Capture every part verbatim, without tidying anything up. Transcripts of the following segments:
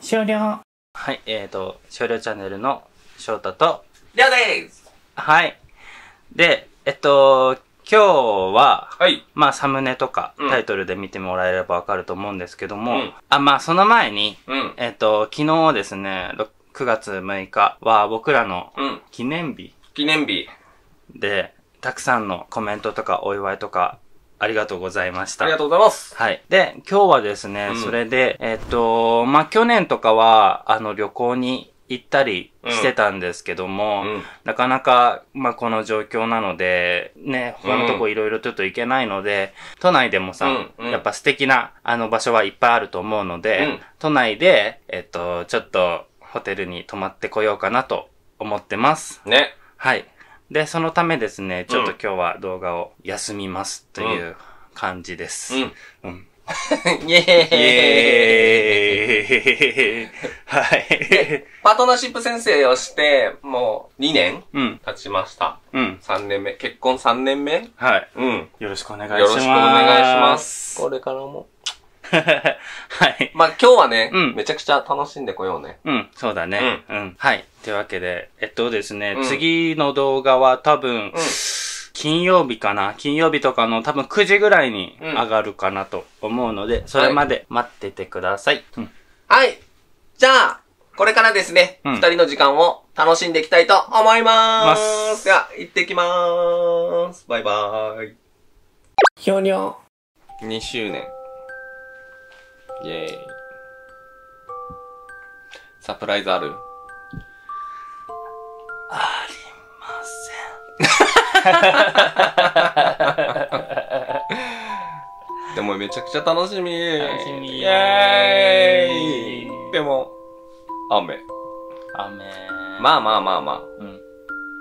終了。はい、えーと、終了チャンネルの翔太と、 りょうでーす。 はい。で、えっと、今日は、 はい。 まあ、サムネとか、 うんタイトルで見てもらえればわかると思うんですけども、 うんあ、まあ、その前に、 うん。 えっと、昨日ですね、くがつむいかは僕らのうん。 記念日記念日。 で、たくさんのコメントとかお祝いとか、ありがとうございました。 ありがとうございます。 はい。で、今日はですね、 うんそれで、えっと、まあ、去年とかは、あの、旅行に行ったりしてたんですけども、 うん。 なかなか、まあ、この状況なので、ね、他のとこいろいろちょっと行けないので、都内でもさ、 うんうんやっぱ素敵な、あの、場所はいっぱいあると思うので、 うん都内で、えっと、ちょっと、ホテルに泊まってこようかなと思ってます。 ね。 はい。で、そのためですね、ちょっと今日は動画を休みますという感じです。 うん。 うん。 イェーイ。 イエーイはい。 パートナーシップ先生をして、もうにねんうん。 経ちました。 うん。 さんねんめ。結婚さんねんめ。 はい。 うん。 よろしくお願いします。 よろしくお願いします。これからも。 はい。 まあ今日はね、 うんめちゃくちゃ楽しんでこようね。 うん、そうだね。うん。はい。というわけで、えっとですね、 うん次の動画は多分、 うん。 金曜日かな金曜日とかの多分くじぐらいにうん上がるかなと思うので、それまで待っててください。うん。 はい。じゃあ、これからですね、 うん二人の時間を楽しんでいきたいと思いまーますす。では、行ってきまーす。バイバーイ。 ひょにょ。 にしゅうねん。イェーイ。サプライズある？ ありません。 でもめちゃくちゃ楽しみ。 楽しみイェーイ。でも、雨。 雨。 まあまあまあまあ。 うん。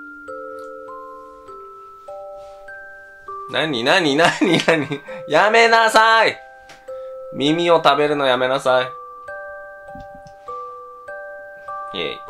なになになになにやめなさい。耳を食べるのやめなさい。イェーイ。